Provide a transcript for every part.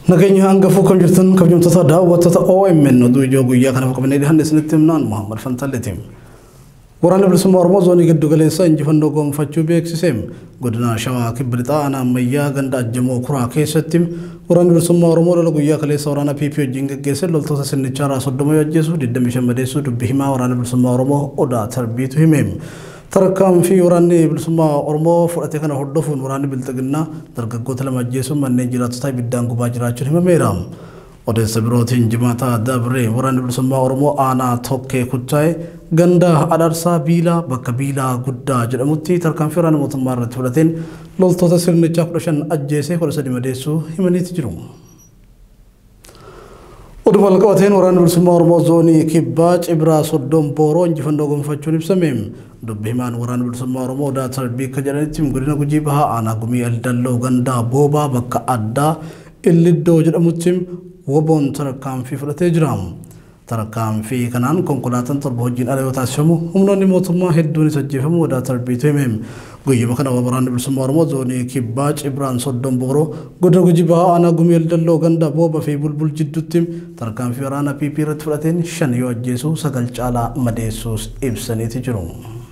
Naganya hangafu kam jirtan kabjamtoota daawwattoota OMN oduu ijoo guyyaa kana qabnee dhiyaanne isinitti himnaan Muhammad Fantaleetiin. Waraanni bilisummaa Oromoo zoonii giddu galeessaa injifannoo goonfachuu beeksiseem godina Shawaa Kibba Lixaa ammayyaa ganda Ajjamoo Kuraa keessatti waraanni bilisummaa Oromoo lola guyyaa kaleessa waraana PP wajjin gaggeesse loltoota sinnichaa irraa 30 ajjeesuu 25 madeessuu dubbii himaa waraanni bilisummaa Oromoo Odaa Tarbiitu himeem. Tarkaam fi waraanni bilisummaa Oromoo fudhatee kana hordofuun waraanni bilxiginnaa dargaggoota lama ajjeesuun manneen jiraattota ibiddaan gubaa jiraachuun himameera. Odeessa birootiin Jimaataa Dabree waraanni bilisummaa Oromoo aanaa Tokkee Kuttaa'e ganda Adarsaa Biilaa bakka Biilaa Guddaa jedhamutti tarkaanfii waraana mootummaa irratti fudhateen loltoota sirnichaa 15 ajjeesee 13 madeessuu himaniiti jiru. Oduma walqabateen waraanni bilisummaa Oromoo zoonii Kibbaa Cibraa Soddon Booroo injifannoo goonfachuun ibsameem. Dubbii himaan waraanni bilisummaa Oromoo Odaa Tarbii akka jedhanitti godina Gujii Bahaa aanaa Gumii Eldalloo gandaa Boobaa bakka addaa Illiddoo jedhamutti woboon tarkaanfii fudhatee jira. Tarkaanfii kanaan konkolaataan torba hojiin ala yoo taasifamu humnoonni mootummaa hedduunis ajjeefamu Odaa Tarbiitu himeem. Guyyuma kana waraanni bilisummaa Oromoo zoonii Kibbaa Cibraan Soddon Booroo godina Gujii Bahaa aanaa Gumii Eldalloo gandaa Boobaa fi Bulbul jidduutti tarkaanfii waraana PP irratti fudhateen 5 yoo ajjeesuu 9 caalaa madeessuus ibsaniiti jiru.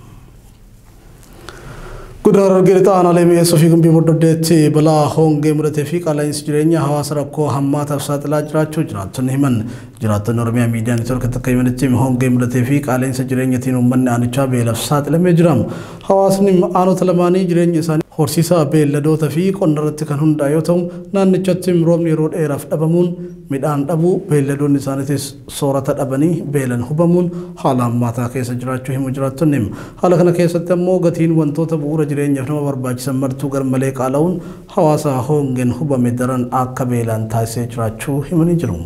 Gudar Gerita Analemi Sofi Gumbi Muddetti Bala Honge Mudatefi Alliance Jirenya Hawaasa rakkoo hammaataaf saaxilaa jiraachuu jiraatonni himan. Jiraatonni Oromiyaa Miidiyaa Neetwoork Takkaayimanitti Honge Mudatefi Alliance Jireenyatiin uummanni aanichaa beelaaf saaxilamee jira. Hawaasni aanota lamaanii jireenya isaanii horsiisa beelladoota fi qonna irratti kan hundaa'e yoo ta'u naannichatti roobni yeroo dheeraaf dhabamuun midhaan dhabuu beelladoonni isaaniitis soorata dhabanii beelan hubamuun haala hammaataa keessa jiraachuu himu jiraattonni. Haala kana keessatti ammoo gatiin wantoota bu'uura jireenyaaf nama barbaachisan martuu garmalee qaala'uun hawaasa hongeen hubame daran akka beelan taasisee jiraachuu himanii jiru.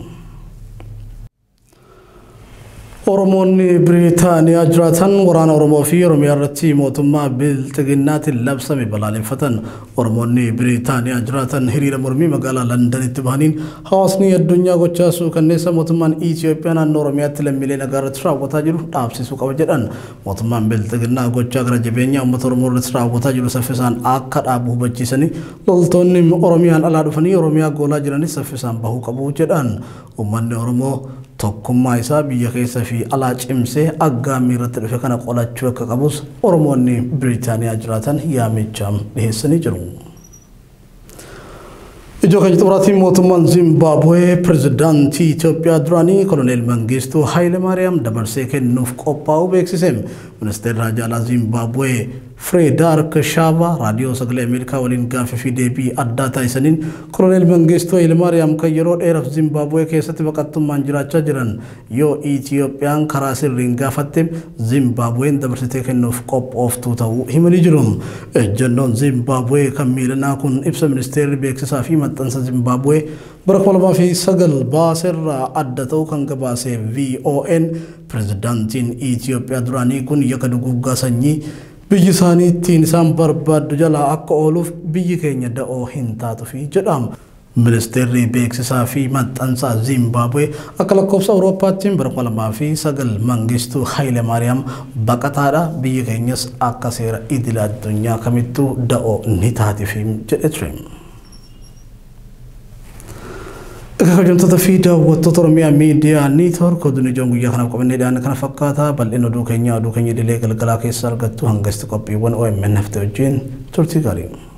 Oromoonni Biriitaaniyaa jiraatan waraana Oromoo fi Oromiyaa irratti mootummaa bilxiginnaatiin labsame balaaleffatan. Oromoonni Biriitaaniyaa jiraatan hiriira mormii magaalaa Londanitti bahaniin hawaasni addunyaa gochaa suukanneessa mootummaan Itoophiyaa naannoo Oromiyaatti lammiilee nagaa irratti raawwataa jiru dhaabsisuu qaba jedhan. Mootummaan bilxiginnaa gochaa gara jabeenyaa uummata Oromoo irratti raawwataa jiru saffisaan akka dhaabu hubachiisanii loltoonni Oromiyaan alaa dhufanii Oromiyaa goolaa jiranis saffisaan bahuu qabu jedhan. Uummanni Oromoo tokkummaa isaa biyya keessa fi alaa cimsee aggaamii irratti dhufe kana qolachuu akka qabus Oromoonni Biriitaaniyaa jiraatan yaamicha dhiyeessanii jiru. Ijoo kan xumuraatiin mootummaan Zimbabwee pirezidaantii Itoophiyaa duraanii Koloneel Mangistuu Hayilemaariyaam dabarsee kennuuf qophaa'uu beeksise. Ministeerri Haajaa Zimbabwee Frederick Shava raadiyoo sagalee Ameerikaa waliin gaaffii fi deebii addaa taasisaniin Koloneel Mangistuu Hayilemaariyaam kan yeroo dheeraaf Zimbabwee keessatti baqattummaan jiraachaa jiran yoo Itoophiyaan karaa sirriin gaafatte Zimbabween dabarsitee kennuuf qophooftuu ta'uu himanii jiru. Ejjennoon Zimbabwee kan miilanaa kun ibsa ministeerri beeksisaa fi maxxansa Zimbabwee bara 2009 baaserraa adda ta'uu kan gabaase VON pirezidaantiin Itoophiyaa duraanii kun yakka duguuggaa sanyii biyyi isaanii ittiin isaan barbaaddu jalaa akka ooluuf biyyi keenya da'oo hin taatufi jedhama. Ministeerri beeksisaa fi maxxansaa Zimbabwee akka lakkoofsa Awurooppaattiin bara 2009 Mangistuu Hayilemaariyaam baqataadha biyyi keenyas akka seera idila addunyaa kamittuu da'oo ni taatifi jedhe ture. Kabajamtoota fi daawwattoota Oromiyaa Miidiyaa Neetwoork oduun ijoon guyyaa kana qabannee dhiyaanne kana fakkaata bal'ina oduu keenya idilee galgalaa keessa argattu hangasti qophiiwwan OMN hafte wajjin turtii gaarii.